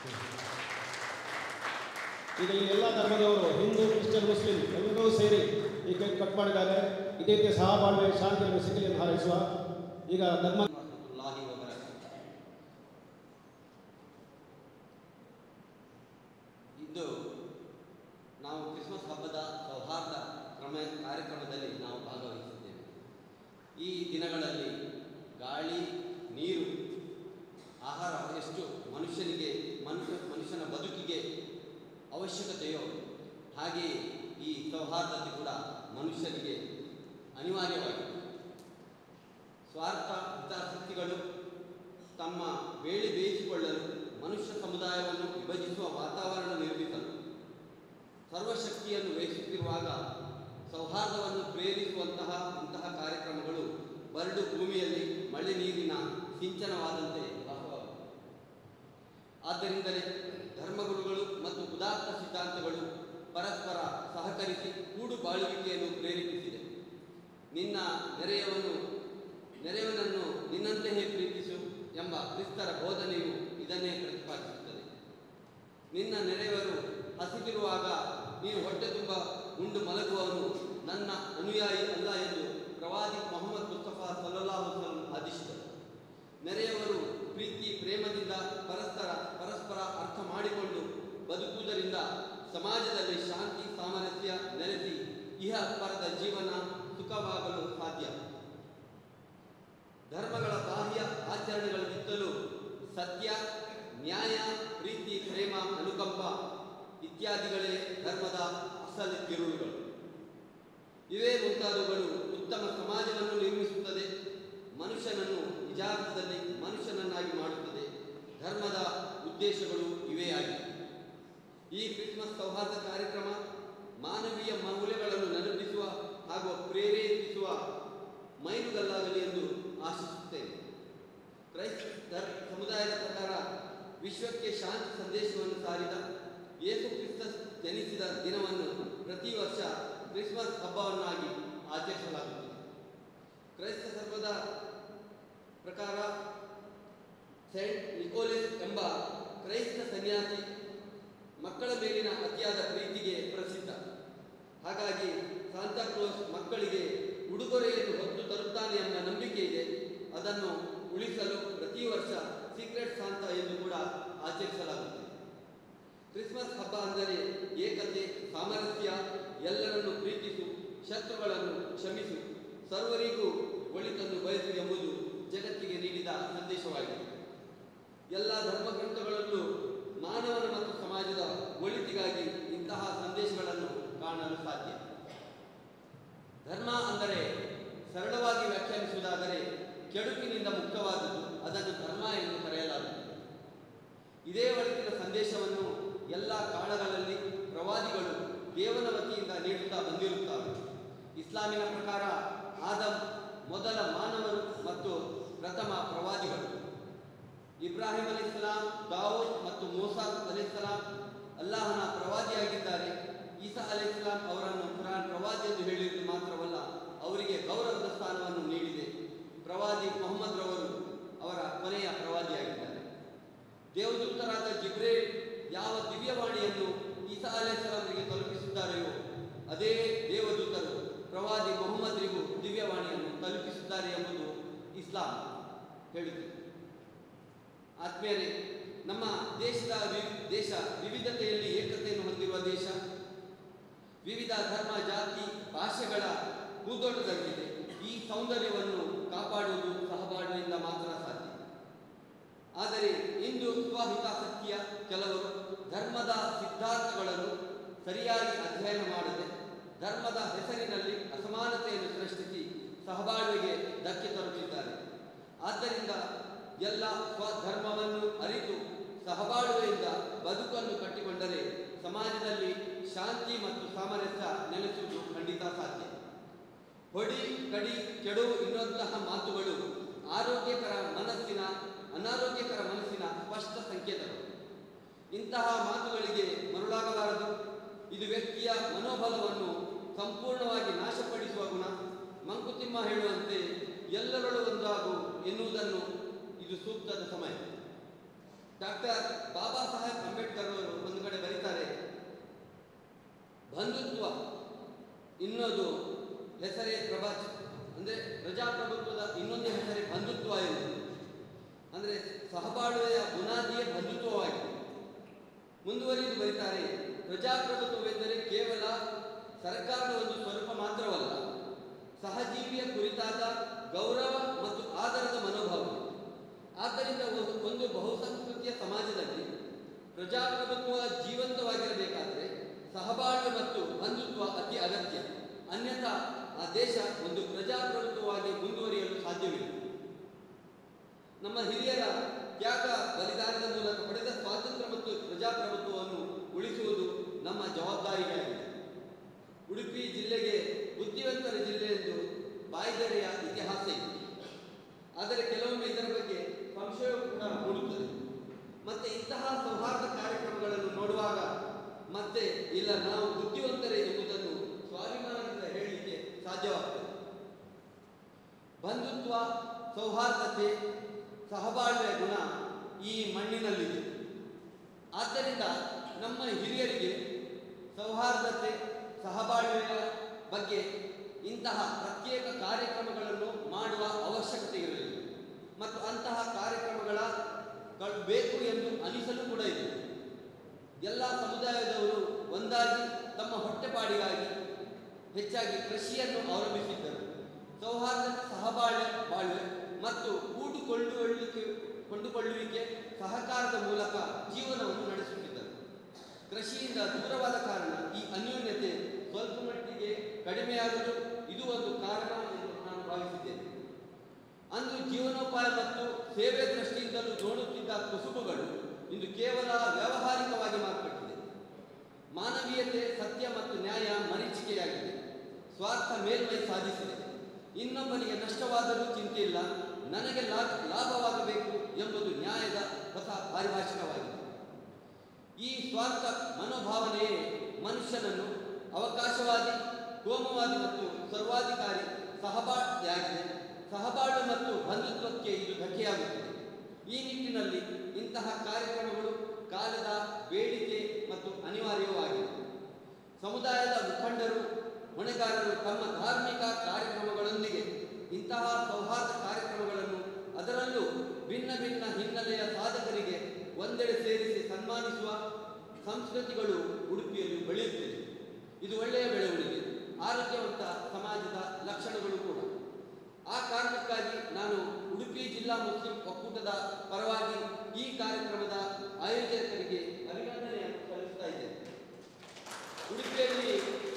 ಈಗ ಈ ಎಲ್ಲ ಧರ್ಮದವರು ಹಿಂದೂ, ಕ್ರಿಶ್ಚಿಯನ್, ಮುಸ್ಲಿಂ ಎಲ್ಲರೂ ಸೇರಿ ಈ ಕೇಕ್ ಕಟ್ ಮಾಡಿದ್ದಾರೆ. ಇದೇ ರೀತಿ ಸಹಬಾಳ್ವೆ ಶಾಂತಿಯನ್ನು ಸಿಗಲಿ ಎಂದು ಹಾರೈಸುವ. ಈಗ ಧರ್ಮ ಇಂದು ನಾವು ಕ್ರಿಸ್ಮಸ್ ಹಬ್ಬದ ಸೌಹಾರ್ದ ಕಾರ್ಯಕ್ರಮದಲ್ಲಿ ನಾವು ಭಾಗವಹಿಸಿದ್ದೇವೆ. ಈ ದಿನಗಳಲ್ಲಿ ಗಾಳಿ, ನೀರು, ಆಹಾರ ಎಷ್ಟು ಮನುಷ್ಯನ ಬದುಕಿಗೆ ಅವಶ್ಯಕತೆಯೋ ಹಾಗೆಯೇ ಈ ಸೌಹಾರ್ದತೆ ಕೂಡ ಮನುಷ್ಯನಿಗೆ ಅನಿವಾರ್ಯವಾಗಿದೆ. ಸ್ವಾರ್ಥ ಹಿತಾಸಕ್ತಿಗಳು ತಮ್ಮ ಬೇಳೆ ಬೇಯಿಸಿಕೊಳ್ಳಲು ಮನುಷ್ಯ ಸಮುದಾಯವನ್ನು ವಿಭಜಿಸುವ ವಾತಾವರಣ ನಿರ್ಮಿಸಲು ಸರ್ವಶಕ್ತಿಯನ್ನು ವಹಿಸುತ್ತಿರುವಾಗ ಸೌಹಾರ್ದವನ್ನು ಪ್ರೇರಿಸುವಂತಹ ಇಂತಹ ಕಾರ್ಯಕ್ರಮಗಳು ಬರಡು ಭೂಮಿಯಲ್ಲಿ ಮಳೆ ನೀರಿನ ಸಿಂಚನವಾದಂತೆ ಭಾಸವಾಗುತ್ತವೆ. ಆದ್ದರಿಂದಲೇ ಧರ್ಮಗುರುಗಳು ಮತ್ತು ಉದಾತ್ತ ಸಿದ್ಧಾಂತಗಳು ಪರಸ್ಪರ ಸಹಕರಿಸಿ ಕೂಡು ಬಾಳುವಿಕೆಯನ್ನು ಪ್ರೇರೇಪಿಸಿದೆ. ನಿನ್ನ ನೆರೆಯವನನ್ನು ನಿನ್ನಂತೆಯೇ ಪ್ರೀತಿಸು ಎಂಬ ಕ್ರಿಸ್ತರ ಬೋಧನೆಯು ಇದನ್ನೇ ಪ್ರತಿಪಾದಿಸುತ್ತದೆ. ನಿನ್ನ ನೆರೆಯವರು ಹಸಿದಿರುವಾಗ ನೀನು ಹೊಟ್ಟೆ ತುಂಬ ಉಂಡು ಮಲಗುವವನು ನನ್ನ ಅನುಯಾಯಿ ಅಲ್ಲ ಎಂದು ಪ್ರವಾದಿ ಮೊಹಮ್ಮದ್ ಮುಸ್ತಫಾ ಸಲ್ಲಲ್ಲಾಹು ಅಲೈಹಿ ವಸಲ್ಲಂ ಆದೇಶಿಸಿದರು. ನೆರೆಯವರು ಪ್ರೀತಿ ಪ್ರೇಮದಿಂದ ಪರಸ್ಪರ ಅರ್ಥ ಮಾಡಿಕೊಂಡು ಬದುಕುವುದರಿಂದ ಸಮಾಜದಲ್ಲಿ ಶಾಂತಿ ಸಾಮರಸ್ಯ ನೆಲೆಸಿ ಇಹ ಪರದ ಜೀವನ ಸುಖವಾಗಲು ಸಾಧ್ಯ. ಧರ್ಮಗಳ ಬಾಹ್ಯ ಆಚರಣೆಗಳಿಗಿಂತಲೂ ಸತ್ಯ, ನ್ಯಾಯ, ಪ್ರೀತಿ, ಪ್ರೇಮ, ಅನುಕಂಪ ಇತ್ಯಾದಿಗಳೇ ಧರ್ಮದ ಅಸಲ ತಿರುಳುಗಳು. ಇವೇ ಮುಂತಾದವುಗಳು ಉತ್ತಮ ಸಮಾಜವನ್ನು ನಿರ್ಮಿಸುತ್ತದೆ, ಮನುಷ್ಯನನ್ನು ನಿಜಾರ್ಥದಲ್ಲಿ ಮನುಷ್ಯನನ್ನಾಗಿ ಮಾಡುತ್ತದೆ. ಧರ್ಮದ ಉದ್ದೇಶಗಳು ಇವೇ ಆಗಿವೆ. ಈ ಕ್ರಿಸ್ಮಸ್ ಸೌಹಾರ್ದ ಕಾರ್ಯಕ್ರಮ ಮಾನವೀಯ ಮೌಲ್ಯಗಳನ್ನು ನೆನಪಿಸುವ ಹಾಗೂ ಪ್ರೇರೇಪಿಸುವ ಮೈಲುಗಲ್ಲಾಗಲಿ ಎಂದು ಆಶಿಸುತ್ತೇನೆ. ಕ್ರೈಸ್ತ ಸಮುದಾಯದ ಪ್ರಕಾರ ವಿಶ್ವಕ್ಕೆ ಶಾಂತಿ ಸಂದೇಶವನ್ನು ಸಾರಿದ ಯೇಸು ಕ್ರಿಸ್ತ ಜನಿಸಿದ ದಿನವನ್ನು ಪ್ರತಿ ವರ್ಷ ಕ್ರಿಸ್ಮಸ್ ಹಬ್ಬವನ್ನಾಗಿ ಆಚರಿಸಲಾಗುತ್ತದೆ. ಕ್ರೈಸ್ತ ಧರ್ಮದ ಪ್ರಕಾರ ಸೈಂಟ್ ನಿಕೋಲಸ್ ಎಂಬ ಕ್ರೈಸ್ತ ಸನ್ಯಾಸಿ ಮಕ್ಕಳ ಮೇಲಿನ ಅತಿಯಾದ ಪ್ರೀತಿಗೆ ಪ್ರಸಿದ್ಧ. ಹಾಗಾಗಿ ಸಾಂತಾಕ್ಲೋಸ್ ಮಕ್ಕಳಿಗೆ ಉಡುಗೊರೆಯನ್ನು ಹೊತ್ತು ತರುತ್ತಾನೆ ಎಂಬ ನಂಬಿಕೆ ಇದೆ. ಅದನ್ನು ಉಳಿಸಲು ಪ್ರತಿ ವರ್ಷ ಸೀಕ್ರೆಟ್ ಸಾಂತಾ ಎಂದು ಕೂಡ ಆಚರಿಸಲಾಗುತ್ತದೆ. ಕ್ರಿಸ್ಮಸ್ ಹಬ್ಬ ಅಂದರೆ ಏಕತೆ, ಸಾಮರಸ್ಯ, ಎಲ್ಲರನ್ನು ಪ್ರೀತಿಸು, ಶತ್ರುಗಳನ್ನು ಕ್ಷಮಿಸು, ಸರ್ವರಿಗೂ ಒಳಿತನ್ನು ಬಯಸು ಎಂಬುದು ಜಗತ್ತಿಗೆ ನೀಡಿದ ಸಂದೇಶವಾಗಿದೆ. ಎಲ್ಲ ಧರ್ಮಗ್ರಂಥಗಳಲ್ಲೂ ಮಾನವನ ಮತ್ತು ಸಮಾಜದ ಒಳಿತಿಗಾಗಿ ಇಂತಹ ಸಂದೇಶಗಳನ್ನು ಕಾಣಲು ಸಾಧ್ಯ. ಧರ್ಮ ಅಂದರೆ ಸರಳವಾಗಿ ವ್ಯಾಖ್ಯಾನಿಸುವುದಾದರೆ ಕೆಡುಕಿನಿಂದ ಮುಕ್ತವಾದುದು, ಅದನ್ನು ಧರ್ಮ ಎಂದು ಕರೆಯಲಾಗುತ್ತದೆ. ಇದೇ ಒಳಿತಿನ ಸಂದೇಶವನ್ನು ಎಲ್ಲ ಕಾಲಗಳಲ್ಲಿ ಪ್ರವಾದಿಗಳು ದೇವನ ವತಿಯಿಂದ ನೀಡುತ್ತಾ ಬಂದಿರುತ್ತಾರೆ. ಇಸ್ಲಾಮಿನ ಪ್ರಕಾರ ಆದಮ್ ಮೊದಲ ಮಾನವರು ಮತ್ತು ಪ್ರಥಮ ಪ್ರವಾದಿಗಳು. ಇಬ್ರಾಹಿಂ ಅಲೈಹಿಸ್ಸಲಾಂ, ದಾವೂದ್ ಮತ್ತು ಮೂಸಾ ಅಲೈಹಿಸ್ಸಲಾಂ ಅಲ್ಲಾಹನ ಪ್ರವಾದಿಯಾಗಿದ್ದಾರೆ. ಈಸಾ ಅಲೈಹಿಸ್ಸಲಾಂ ಅವರನ್ನು ಕುರಾನ್ ಪ್ರವಾದಿ ಎಂದು ಹೇಳಿರುವುದು ಮಾತ್ರವಲ್ಲ, ಅವರಿಗೆ ಗೌರವದ ಸ್ಥಾನವನ್ನು ನೀಡಿದೆ. ಪ್ರವಾದಿ ಮೊಹಮ್ಮದ್ ರವರು ಅವರ ಕೊನೆಯ ಪ್ರವಾದಿಯಾಗಿದ್ದಾರೆ. ದೇವದೂತರಾದ ಜಿಬ್ರೇಲ್ ಯಾವ ದಿವ್ಯವಾಣಿಯನ್ನು ಈಸಾ ಅಲೈಹಿಸ್ಸಲಾಂಗೆ ತಲುಪಿಸುತ್ತಾರೆಯೋ ಅದೇ ದೇವದೂತರು ಪ್ರವಾದಿ ಮೊಹಮ್ಮದ್ರಿಗೂ ದಿವ್ಯವಾಣಿಯನ್ನು ತಲುಪಿಸುತ್ತಾರೆ ಎಂಬುದು ಇಸ್ಲಾಂ ಹೇಳುತ್ತದೆ. ಆದ್ಮೇಲೆ ನಮ್ಮ ದೇಶ ವಿವಿಧತೆಯಲ್ಲಿ ಏಕತೆಯನ್ನು ಹೊಂದಿರುವ ದೇಶ. ವಿವಿಧ ಧರ್ಮ, ಜಾತಿ, ಭಾಷೆಗಳ ಹೂದೋಟದಲ್ಲಿದೆ. ಈ ಸೌಂದರ್ಯವನ್ನು ಕಾಪಾಡುವುದು ಸಹಬಾಳ್ವೆಯಿಂದ ಮಾತ್ರ ಸಾಧ್ಯ. ಆದರೆ ಇಂದು ಸ್ವಹಿತಾಸಕ್ತಿಯ ಕೆಲವರು ಧರ್ಮದ ಸಿದ್ಧಾಂತಗಳನ್ನು ಸರಿಯಾಗಿ ಅಧ್ಯಯನ ಮಾಡದೆ ಧರ್ಮದ ಹೆಸರಿನಲ್ಲಿ ಅಸಮಾನತೆಯನ್ನು ಸೃಷ್ಟಿಸಿ ಸಹಬಾಳ್ವೆಗೆ ಧಕ್ಕೆ ತರುತ್ತಿದ್ದಾರೆ. ಆದ್ದರಿಂದ ಎಲ್ಲ ಸ್ವಧರ್ಮವನ್ನು ಅರಿತು ಸಹಬಾಳ್ವೆಯಿಂದ ಬದುಕನ್ನು ಕಟ್ಟಿಕೊಂಡರೆ ಸಮಾಜದಲ್ಲಿ ಶಾಂತಿ ಮತ್ತು ಸಾಮರಸ್ಯ ನೆಲೆಸುವುದು ಖಂಡಿತ ಸಾಧ್ಯ. ಹೊಡಿ, ಕಡಿ, ಕೆಡು ಇನ್ನೊಂತಹ ಮಾತುಗಳು ಅನಾರೋಗ್ಯಕರ ಮನಸ್ಸಿನ ಸ್ಪಷ್ಟ ಸಂಕೇತಗಳು. ಇಂತಹ ಮಾತುಗಳಿಗೆ ಮರುಳಾಗಬಾರದು. ಇದು ವ್ಯಕ್ತಿಯ ಮನೋಬಲವನ್ನು ಸಂಪೂರ್ಣವಾಗಿ ನಾಶಪಡಿಸುವ ಗುಣ. ಮಂಕುತಿಮ್ಮ ಹೇಳುವಂತೆ ಎಲ್ಲರೊಳು ಒಂದಾಗು ಎನ್ನುವುದನ್ನು ಇದು ಸೂಕ್ತದ ಸಮಯ. ಡಾಕ್ಟರ್ ಬಾಬಾ ಸಾಹೇಬ್ ಅಂಬೇಡ್ಕರ್ ಅವರು ಒಂದು ಕಡೆ ಬರೀತಾರೆ, ಬಂಧುತ್ವ ಇನ್ನೊಂದು ಹೆಸರೇ ಅಂದರೆ ಪ್ರಜಾಪ್ರಭುತ್ವದ ಇನ್ನೊಂದು ಹೆಸರೇ ಬಂಧುತ್ವ ಎಂದು. ಅಂದರೆ ಸಹಬಾಳ್ವೆಯ ಬುನಾದಿಯೇ ಬಂಧುತ್ವವಾಗಿದೆ. ಮುಂದುವರಿದು ಬರೀತಾರೆ, ಪ್ರಜಾಪ್ರಭುತ್ವವೆಂದರೆ ಕೇವಲ ಸರ್ಕಾರದ ಒಂದು ಸ್ವರೂಪ ಮಾತ್ರವಲ್ಲ, ಸಹಜೀವಿಯ ಕುರಿತಾದ ಗೌರವ ಮತ್ತು ಆದರದ ಮನೋಭಾವ. ಆದ್ದರಿಂದ ಒಂದು ಬಹುಸಂಸ್ಕೃತಿಯ ಸಮಾಜದಲ್ಲಿ ಪ್ರಜಾಪ್ರಭುತ್ವ ಜೀವಂತವಾಗಿರಬೇಕಾದರೆ ಸಹಬಾಳ್ವೆ ಮತ್ತು ಬಂಧುತ್ವ ಅತಿ ಅಗತ್ಯ. ಅನ್ಯಥಾ ಆ ದೇಶ ಒಂದು ಪ್ರಜಾಪ್ರಭುತ್ವವಾಗಿ ಮುಂದುವರಿಯಲು ಸಾಧ್ಯವಿಲ್ಲ. ನಮ್ಮ ಹಿರಿಯರ ತ್ಯಾಗ ಬಲಿದಾನದ ಮೂಲಕ ಪಡೆದ ಸ್ವಾತಂತ್ರ್ಯ ಮತ್ತು ಪ್ರಜಾಪ್ರಭುತ್ವವನ್ನು ಉಳಿಸುವುದು ನಮ್ಮ ಜವಾಬ್ದಾರಿಯಾಗಿದೆ. ಉಡುಪಿ ಜಿಲ್ಲೆಗೆ ಬುದ್ಧಿವಂತರ ಜಿಲ್ಲೆ ಎಂದು ಬಾಯ್ದೆರೆಯ ಇತಿಹಾಸ ಇದೆ. ಆದರೆ ಕೆಲವೊಮ್ಮೆ ಇದರ ಬಗ್ಗೆ ಸಂಶಯವೂ ಕೂಡ ಮೂಡುತ್ತದೆ. ಮತ್ತೆ ಇಂತಹ ಸೌಹಾರ್ದ ಕಾರ್ಯಕ್ರಮಗಳನ್ನು ನೋಡುವಾಗ ಮತ್ತೆ ಇಲ್ಲ, ನಾವು ಬುದ್ಧಿವಂತರೇ ಎಂಬುದನ್ನು ಸ್ವಾಭಿಮಾನದಿಂದ ಹೇಳಲಿಕ್ಕೆ ಸಾಧ್ಯವಾಗ್ತದೆ. ಬಂಧುತ್ವ, ಸೌಹಾರ್ದತೆ, ಸಹಬಾಳ್ವೆಯ ಗುಣ ಈ ಮಣ್ಣಿನಲ್ಲಿದೆ. ಆದ್ದರಿಂದ ನಮ್ಮ ಹಿರಿಯರಿಗೆ ಸೌಹಾರ್ದತೆ, ಸಹಬಾಳ್ವೆಯ ಬಗ್ಗೆ ಇಂತಹ ಪ್ರತ್ಯೇಕ ಕಾರ್ಯಕ್ರಮಗಳನ್ನು ಮಾಡುವ ಅವಶ್ಯಕತೆ ಇರಲಿಲ್ಲ ಮತ್ತು ಅಂತಹ ಕಾರ್ಯಕ್ರಮಗಳ ಬೇಕು ಎಂದು ಅನಿಸಲು ಕೂಡ ಇದೆ. ಎಲ್ಲ ಸಮುದಾಯದವರು ಒಂದಾಗಿ ತಮ್ಮ ಹೊಟ್ಟೆಪಾಡಿಗಾಗಿ ಹೆಚ್ಚಾಗಿ ಕೃಷಿಯನ್ನು ಅವಲಂಬಿಸಿದ್ದರು. ಸೌಹಾರ್ದತೆ, ಸಹಬಾಳ್ವೆ ಮತ್ತು ಕೊಂಡುಕೊಳ್ಳುವಿಕೆ ಸಹಕಾರದ ಮೂಲಕ ಜೀವನವನ್ನು ನಡೆಸುತ್ತಿದ್ದರು. ಕೃಷಿಯಿಂದ ದೂರವಾದ ಕಾರಣ ಈ ಅನ್ಯೋನ್ಯತೆ ಸ್ವಲ್ಪ ಮಟ್ಟಿಗೆ ಕಡಿಮೆಯಾಗಲು ಇದು ಒಂದು ಕಾರಣ ಎಂದು ನಾನು ಭಾವಿಸಿದ್ದೇನೆ. ಅಂದು ಜೀವನೋಪಾಯ ಮತ್ತು ಸೇವೆ ದೃಷ್ಟಿಯಿಂದಲೂ ನೋಡುತ್ತಿದ್ದ ಕುಸುಬುಗಳು ಇಂದು ಕೇವಲ ವ್ಯಾವಹಾರಿಕವಾಗಿ ಮಾರ್ಪಟ್ಟಿದೆ. ಮಾನವೀಯತೆ, ಸತ್ಯ ಮತ್ತು ನ್ಯಾಯ ಮರೀಚಿಕೆಯಾಗಿದೆ. ಸ್ವಾರ್ಥ ಮೇಲ್ಮೈ ಸಾಧಿಸಿದೆ. ಇನ್ನೊಬ್ಬನಿಗೆ ನಷ್ಟವಾದರೂ ಚಿಂತೆ ಇಲ್ಲ, ನನಗೆ ಲಾಭವಾಗಬೇಕು ಎಂಬುದು ನ್ಯಾಯದ ಹೊಸ ಪಾರಿಭಾಷಿಕವಾಗಿದೆ. ಈ ಸ್ವಾರ್ಥ ಮನೋಭಾವನೆಯೇ ಮನುಷ್ಯನನ್ನು ಅವಕಾಶವಾದಿ, ಕೋಮುವಾದಿ ಮತ್ತು ಸರ್ವಾಧಿಕಾರಿ ಸಹಬಾಳ್ವೆಯಾಗಿದೆ. ಸಹಬಾಳ್ವೆ ಮತ್ತು ಬಂಧುತ್ವಕ್ಕೆ ಇದು ಧಕ್ಕೆಯಾಗುತ್ತದೆ. ಈ ನಿಟ್ಟಿನಲ್ಲಿ ಇಂತಹ ಕಾರ್ಯಕ್ರಮಗಳು ಕಾಲದ ಬೇಡಿಕೆ ಮತ್ತು ಅನಿವಾರ್ಯವೂ ಆಗಿದೆ. ಸಮುದಾಯದ ಮುಖಂಡರು, ಹೊಣೆಗಾರರು ತಮ್ಮ ಧಾರ್ಮಿಕ ಕಾರ್ಯಕ್ರಮಗಳೊಂದಿಗೆ ಇಂತಹ ಸೌಹಾರ್ದ ಕಾರ್ಯಕ್ರಮಗಳನ್ನು, ಅದರಲ್ಲೂ ಭಿನ್ನ ಭಿನ್ನ ಹಿನ್ನೆಲೆಯ ಸಾಧಕರಿಗೆ ಒಂದೆಡೆ ಸೇರಿಸಿ ಸನ್ಮಾನಿಸುವ ಸಂಸ್ಕೃತಿಗಳು ಉಡುಪಿಯಲ್ಲಿ ಬೆಳೆಯುತ್ತಿದೆ. ಇದು ಒಳ್ಳೆಯ ಬೆಳವಣಿಗೆ, ಆರೋಗ್ಯವಂತ ಸಮಾಜದ ಲಕ್ಷಣಗಳು ಕೂಡ. ಆ ಕಾರಣಕ್ಕಾಗಿ ನಾನು ಉಡುಪಿ ಜಿಲ್ಲಾ ಮುಸ್ಲಿಂ ಒಕ್ಕೂಟದ ಪರವಾಗಿ ಈ ಕಾರ್ಯಕ್ರಮದ ಆಯೋಜಕರಿಗೆ ಅಭಿನಂದನೆಯನ್ನು ಸಲ್ಲಿಸ್ತಾ ಇದ್ದೇನೆ. ಉಡುಪಿಯಲ್ಲಿ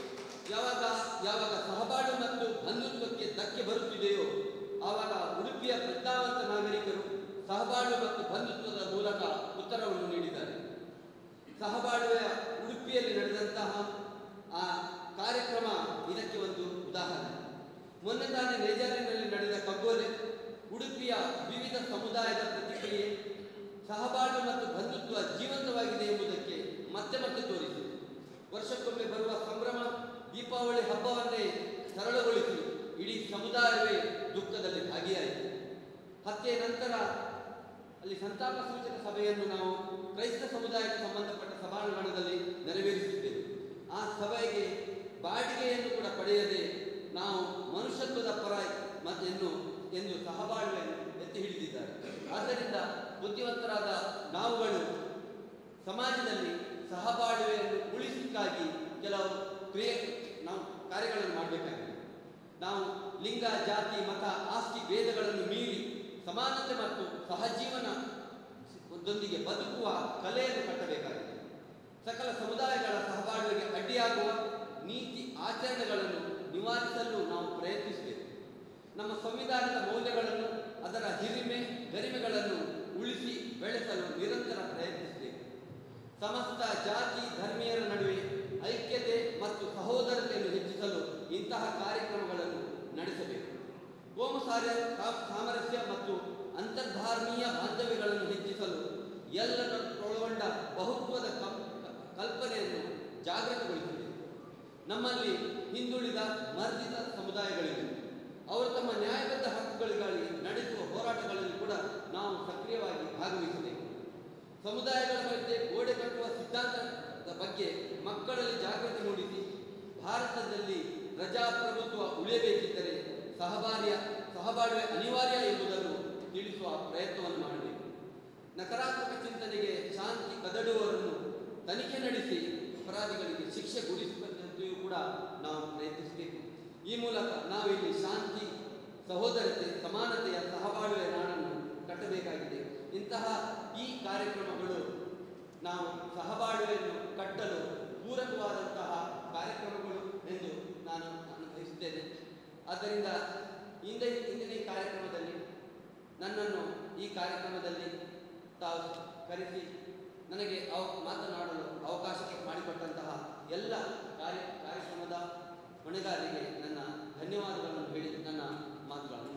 ಯಾವಾಗ ಸಹಬಾಳ್ವೆ ಮತ್ತು ಬಂಧುತ್ವಕ್ಕೆ ಧಕ್ಕೆ ಬರುತ್ತಿದೆಯೋ ಆವಾಗ ಉಡುಪಿಯ ಪ್ರಜ್ಞಾವಂತ ನಾಗರಿಕರು ಸಹಬಾಳ್ವೆ ಮತ್ತು ಬಂಧುತ್ವದ ಮೂಲಕ ಉತ್ತರವನ್ನು ನೀಡಿದ್ದಾರೆ. ಸಹಬಾಳ್ವೆಯ ಉಡುಪಿಯಲ್ಲಿ ನಡೆದಂತಹ ಆ ಕಾರ್ಯಕ್ರಮ ಇದಕ್ಕೆ ಒಂದು ಉದಾಹರಣೆ. ಮೊನ್ನೆ ತಾನೇ ನೇಜಾರಿನಲ್ಲಿ ನಡೆದ ಕಗ್ಗೋಲೆ ಉಡುಪಿಯ ವಿವಿಧ ಸಮುದಾಯದ ಪ್ರತಿಕ್ರಿಯೆ, ಸಹಬಾಳ್ವೆ ಮತ್ತು ಬಂಧುತ್ವ ಜೀವಂತವಾಗಿದೆ ಎಂಬುದಕ್ಕೆ ಮತ್ತೆ ಮತ್ತೆ ತೋರಿಸಿದೆ. ವರ್ಷಕ್ಕೊಮ್ಮೆ ಬರುವ ಸಂಭ್ರಮ ದೀಪಾವಳಿ ಹಬ್ಬವನ್ನೇ ಸರಳಗೊಳಿಸಿ ಇಡೀ ಸಮುದಾಯವೇ ದುಃಖದಲ್ಲಿ ಭಾಗಿಯಾಯಿತು. ಹತ್ಯೆಯ ನಂತರ ಅಲ್ಲಿ ಸಂತಾಪ ಸೂಚಕ ಸಭೆಯನ್ನು ನಾವು ಕ್ರೈಸ್ತ ಸಮುದಾಯಕ್ಕೆ ಸಂಬಂಧಪಟ್ಟ ಸಭಾಂಗಣದಲ್ಲಿ ನೆರವೇರಿಸಿದ್ದೇವೆ. ಆ ಸಭೆಗೆ ಬಾಡಿಗೆಯನ್ನು ಕೂಡ ಪಡೆಯದೆ ನಾವು ಮನುಷ್ಯತ್ವದ ಪರ ಎಂದು ಸಹಬಾಳ್ವೆಯನ್ನು ಎತ್ತಿ ಹಿಡಿದಿದ್ದಾರೆ. ಆದ್ದರಿಂದ ಬುದ್ಧಿವಂತರಾದ ನಾವುಗಳು ಸಮಾಜದಲ್ಲಿ ಸಹಬಾಳ್ವೆಯನ್ನು ಉಳಿಸಲಿಕ್ಕಾಗಿ ಕೆಲವು ಕಾರ್ಯಗಳನ್ನು ಮಾಡಬೇಕಾಗಿದೆ. ನಾವು ಲಿಂಗ, ಜಾತಿ, ಮತ, ಆಸ್ತಿ ಭೇದಗಳನ್ನು ಮೀರಿ ಸಮಾನತೆ ಮತ್ತು ಸಹಜೀವನದೊಂದಿಗೆ ಬದುಕುವ ಕಲೆಯನ್ನು ಕಟ್ಟಬೇಕಾಗಿದೆ. ಸಕಲ ಸಮುದಾಯಗಳ ಸಹಬಾಳ್ವೆಗೆ ಅಡ್ಡಿಯಾಗುವ ನೀತಿ ಆಚರಣೆಗಳನ್ನು ನಿವಾರಿಸಲು ನಾವು ಪ್ರಯತ್ನಿಸಬೇಕು. ನಮ್ಮ ಸಂವಿಧಾನದ ಮೌಲ್ಯಗಳನ್ನು, ಅದರ ಗರಿಮೆಗಳನ್ನು ಉಳಿಸಿ ಬೆಳೆಸಲು ನಿರಂತರ ಪ್ರಯತ್ನಿಸಬೇಕು. ಸಮಸ್ತ ಜಾತಿ ಧರ್ಮೀಯರ ನಡುವೆ ಐಕ್ಯತೆ ಮತ್ತು ಸಹೋದರತೆಯನ್ನು ಹೆಚ್ಚಿಸಲು ಇಂತಹ ಕಾರ್ಯಕ್ರಮಗಳನ್ನು ನಡೆಸಬೇಕು. ಕೋಮು ಸಾಮರಸ್ಯ ಮತ್ತು ಅಂತರ್ಧಾರ್ಮೀಯ ಬಾಂಧವ್ಯಗಳನ್ನು ಹೆಚ್ಚಿಸಲು ಎಲ್ಲರನ್ನೊಳಗೊಂಡ ಬಹುತ್ವದ ಕಲ್ಪನೆಯನ್ನು ಜಾಗೃತಗೊಳಿಸಬೇಕು. ನಮ್ಮಲ್ಲಿ ಹಿಂದುಳಿದ ಮರ್ದಿತ ಸಮುದಾಯಗಳಿವೆ. ಅವರು ತಮ್ಮ ನ್ಯಾಯಬದ್ಧ ಹಕ್ಕುಗಳಿಗಾಗಿ ನಡೆಸುವ ಹೋರಾಟಗಳಲ್ಲಿ ಕೂಡ ನಾವು ಸಕ್ರಿಯವಾಗಿ ಭಾಗವಹಿಸಬೇಕು. ಸಮುದಾಯಗಳ ಮಧ್ಯೆ ಗೋಡೆ ಕಟ್ಟುವ ಸಿದ್ಧಾಂತದ ಬಗ್ಗೆ ಮಕ್ಕಳಲ್ಲಿ ಜಾಗೃತಿ ಮೂಡಿಸಿ ಭಾರತದಲ್ಲಿ ಪ್ರಜಾಪ್ರಭುತ್ವ ಉಳಿಯಬೇಕಿದ್ದರೆ ಸಹಬಾಳ್ವೆ ಅನಿವಾರ್ಯ ಎಂಬುದನ್ನು ತಿಳಿಸುವ ಪ್ರಯತ್ನವನ್ನು ಮಾಡಬೇಕು. ನಕಾರಾತ್ಮಕ ಚಿಂತನೆಗೆ ಶಾಂತಿ ಕದಡುವವರನ್ನು ತನಿಖೆ ನಡೆಸಿ ಅಪರಾಧಿಗಳಿಗೆ ಶಿಕ್ಷೆ ಕೊಡಿಸುವಂತೆಯೂ ಕೂಡ ನಾವು ಪ್ರಯತ್ನಿಸಬೇಕು. ಈ ಮೂಲಕ ನಾವಿಲ್ಲಿ ಶಾಂತಿ, ಸಹೋದರತೆ, ಸಮಾನತೆಯ ಸಹಬಾಳ್ವೆಯ ನಾಡನ್ನು ಕಟ್ಟಬೇಕಾಗಿದೆ. ಇಂತಹ ಈ ಕಾರ್ಯಕ್ರಮಗಳು ನಾವು ಸಹಬಾಳ್ವೆಯನ್ನು ಕಟ್ಟಲು ಪೂರಕವಾದಂತಹ ಕಾರ್ಯಕ್ರಮಗಳು ಎಂದು ನಾನು ಬಯಸುತ್ತೇನೆ. ಆದ್ದರಿಂದ ಇಂದಿನ ಈ ಕಾರ್ಯಕ್ರಮದಲ್ಲಿ ನನ್ನನ್ನು ಈ ಕಾರ್ಯಕ್ರಮದಲ್ಲಿ ತಾವು ಕರೆಸಿ ನನಗೆ ಮಾತನಾಡಲು ಅವಕಾಶ ಮಾಡಿಕೊಟ್ಟಂತಹ ಎಲ್ಲ ಕಾರ್ಯಕ್ರಮದ ಹೊಣೆಗಾರರಿಗೆ ನನ್ನ ಧನ್ಯವಾದಗಳನ್ನು ಹೇಳಿ ನನ್ನ ಮಾತುಗಳನ್ನು